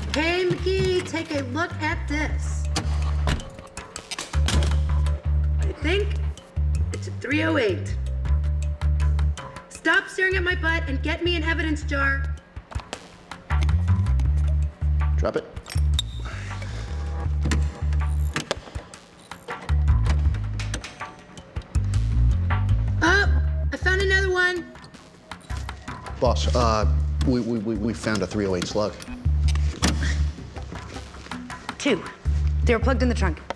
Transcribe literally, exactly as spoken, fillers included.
Hey, McGee, take a look at this. I think it's a three oh eight. Stop staring at my butt and get me an evidence jar. Drop it. Oh, I found another one. Boss, uh, we, we, we we found a three oh eight slug. Two. They were plugged in the trunk.